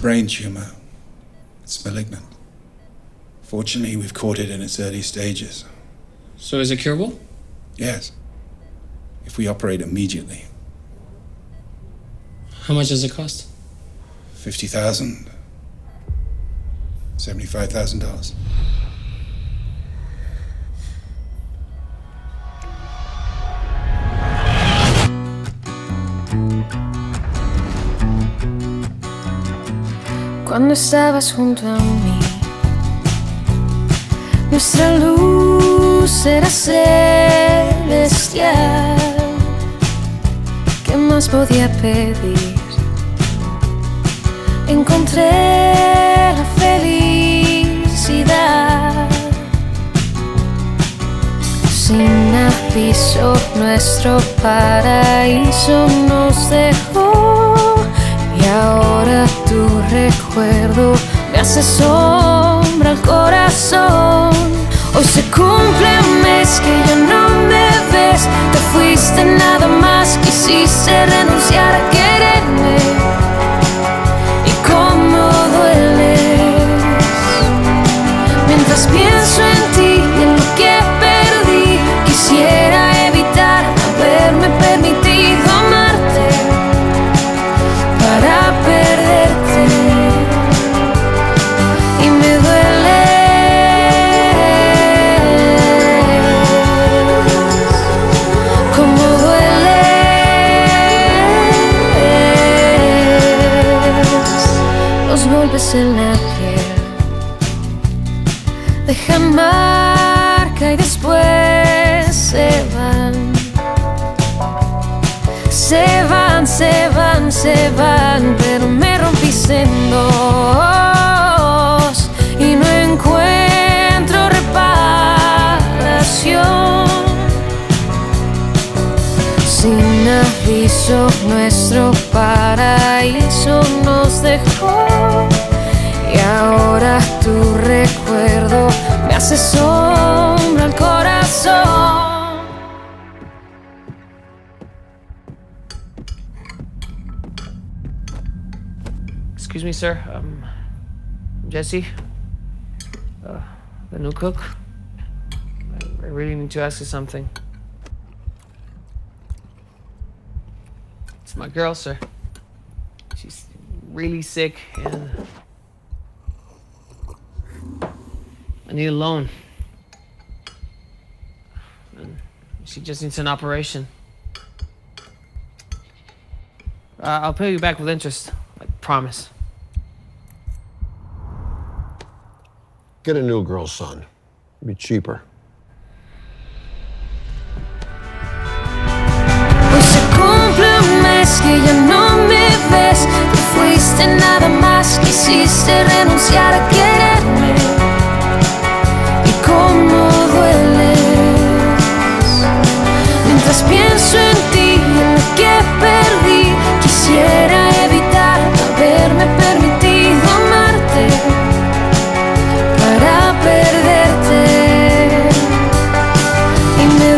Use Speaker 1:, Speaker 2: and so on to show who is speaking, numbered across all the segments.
Speaker 1: brain tumor. It's malignant. Fortunately, we've caught it in its early stages.
Speaker 2: So is it curable?
Speaker 1: Yes. If we operate immediately.
Speaker 2: How much does it cost?
Speaker 1: $50,000. $75,000.
Speaker 3: Cuando estabas junto a mí, nuestra luz era celestial. ¿Qué más podía pedir? Encontré la felicidad. Sin aviso, nuestro paraíso nos dejó. Y ahora tu recuerdo me hace sombra al corazón. Hoy se cumple un mes que ya no me ves. Te fuiste, nada más quisiste renunciar a quererme. Y cómo dueles mientras pienso en ti y en lo que perdí. Quisiera evitar haberme permitido amarte para perderte, y me duele. Como dueles los golpes en la piel, dejan marca y después se van. Se van, se van, se van, pero me rompiste en dos y no encuentro reparación. Sin aviso, nuestro paraíso nos dejó. Y ahora tu recuerdo me hace sombra al corazón.
Speaker 4: Excuse me, sir. Jesse, the new cook. I really need to ask you something. It's my girl, sir. She's really sick, and I need a loan. And she just needs an operation. I'll pay you back with interest, I promise.
Speaker 5: Get a new girl, son. It'll be cheaper.
Speaker 3: Hoy se cumple un mes que ya no me ves. Te fuiste, nada más quisiste renunciar a quererme. Y cómo dueles mientras pienso en ti y en lo que perdí. Quisiera evitar haberme permitido amarte para perderte, y me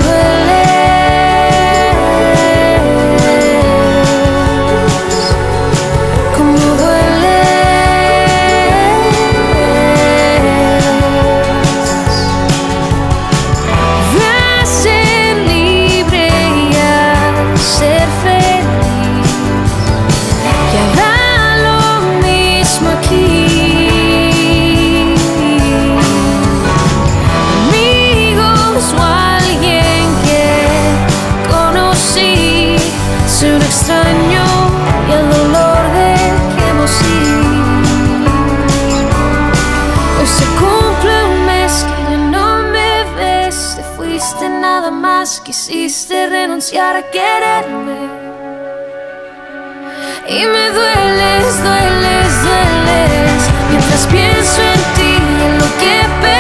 Speaker 3: dueles. Como dueles. Ve a ser libre y a ser feliz, y hará lo mismo aquí. Amigos o alguien que conocí, soy un extraño y el dolor dejemos ir. Hoy se cumple un mes que ya no me ves. Te fuiste, nada más quisiste renunciar a quererme. Y me dueles, dueles, dueles mientras pienso en ti y en lo que perdí.